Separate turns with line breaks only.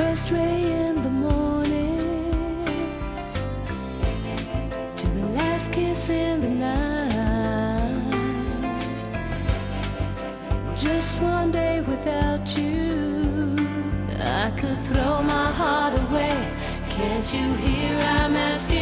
first ray in the morning to the last kiss in the night. Just one day without you, I could throw my heart away. Can't you hear I'm asking?